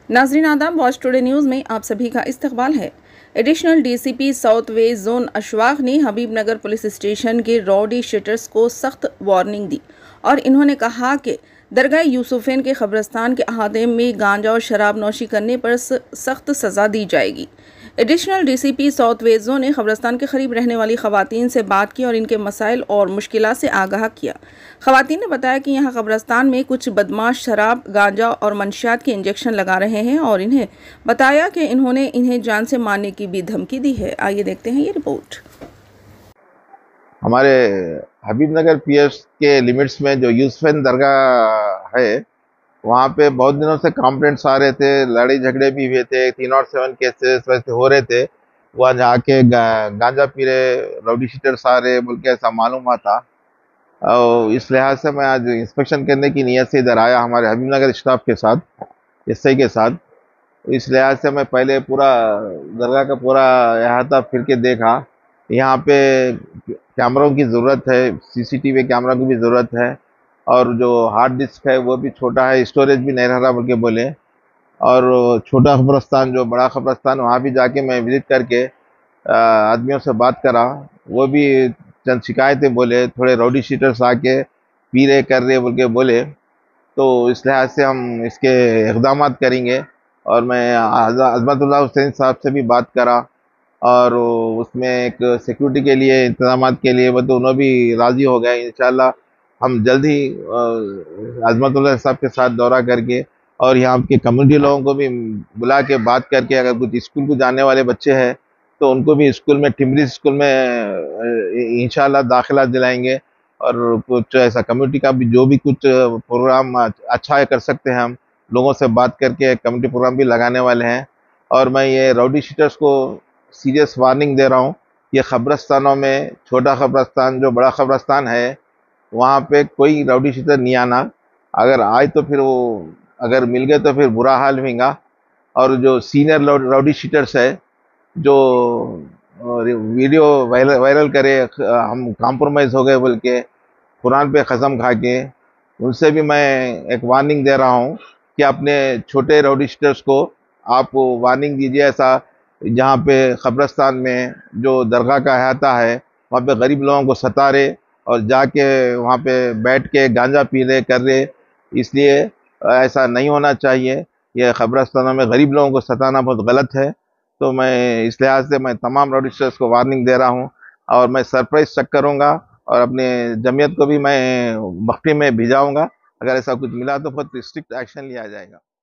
नाज़रीन आदाब, watch today news में आप सभी का इस्तकबाल है। Additional DCP south west zone Ashfaq ने हबीबनगर पुलिस स्टेशन के रॉडी शीटर्स को सख्त वार्निंग दी और इन्होंने कहा कि दरगाह यूसुफैन के कब्रिस्तान के अहाते में गांजा और शराब नौशी करने पर सख्त सज़ा दी जाएगी। Additional DCP south west zone ने कब्रिस्तान के करीब रहने वाली खवातीन से बात की और इनके मसाइल और मुश्किलात से आगाह किया। खवातीन ने बताया कि यहाँ कब्रिस्तान में कुछ बदमाश शराब, गांजा और मंशियात के इंजेक्शन लगा रहे हैं और इन्हें बताया कि इन्होंने इन्हें जान से मारने की भी धमकी दी है। आइए देखते हैं ये रिपोर्ट। हमारे हबीबनगर पीएस के लिमिट्स में जो यूसुफैन दरगाह है, वहाँ पे बहुत दिनों से कंप्लेंट्स आ रहे थे, लड़ाई झगड़े भी हुए थे, 307 केसेस वैसे हो रहे थे। वहाँ जाके गांजा पी रहे, राउडी शीटर्स आ रहे बोल के ऐसा मालूम हुआ था। और इस लिहाज से मैं आज इंस्पेक्शन करने की नीयत से इधर आया हमारे हबीबनगर स्टाफ के साथ, एसआई के साथ। इस लिहाज से मैं पहले पूरा दरगाह का पूरा अहाता फिर के देखा। यहाँ पे कैमरों की ज़रूरत है, सीसीटीवी कैमरा की भी ज़रूरत है, और जो हार्ड डिस्क है वो भी छोटा है, स्टोरेज भी नहीं रह रहा बोल के बोले। और छोटा कब्रस्तान जो बड़ा कब्रस्तान, वहाँ भी जाके मैं विजिट करके आदमियों से बात करा। वो भी चंद शिकायतें बोले, थोड़े राउडी शीटर्स आके पी रहे कर रहे बोल के बोले। तो इस लिहाज से हम इसके इक़दाम करेंगे। और मैं अज़मतुल्लाह हुसैन साहब से भी बात करा, और उसमें एक सिक्योरिटी के लिए इंतजाम के लिए वो तो उन्होंने भी राज़ी हो गए। इंशाल्लाह हम जल्द ही अज़मतुल्लाह साहब के साथ दौरा करके और यहाँ के कम्युनिटी लोगों को भी बुला के बात करके, अगर कुछ स्कूल को जाने वाले बच्चे हैं तो उनको भी स्कूल में, टिमरी स्कूल में इंशाल्लाह दाखिला दिलाएंगे। और कुछ ऐसा कम्युनिटी का भी जो भी कुछ प्रोग्राम अच्छा कर सकते हैं, हम लोगों से बात करके कम्युनिटी प्रोग्राम भी लगाने वाले हैं। और मैं ये राउडी शीटर्स को सीरियस वार्निंग दे रहा हूँ, ये कब्रस्तानों में, छोटा कब्रस्तान जो बड़ा कब्रस्तान है, वहाँ पे कोई राउडी शीटर नहीं आना। अगर आए तो फिर वो, अगर मिल गए तो फिर बुरा हाल होगा। और जो सीनियर राउडी शीटर्स है जो वीडियो वायरल करे, हम कॉम्प्रोमाइज़ हो गए बोल के, कुरान पे कसम खा के, उनसे भी मैं एक वार्निंग दे रहा हूँ कि अपने छोटे राउडी शीटर्स को आप वार्निंग दीजिए। ऐसा जहाँ पे कब्रस्तान में जो दरगाह का अहाता है, वहाँ पे गरीब लोगों को सता रहे और जाके वहाँ पे बैठ के गांजा पी रहे कर रहे। इसलिए ऐसा नहीं होना चाहिए। ये कब्रस्तानों में गरीब लोगों को सताना बहुत गलत है। तो मैं इस लिहाज से मैं तमाम रजिस्टर्स को वार्निंग दे रहा हूँ, और मैं सरप्राइज चेक करूँगा और अपने जमीयत को भी मैं बख्ती में भिजाऊँगा। अगर ऐसा कुछ मिला तो बहुत स्ट्रिक्ट एक्शन लिया जाएगा।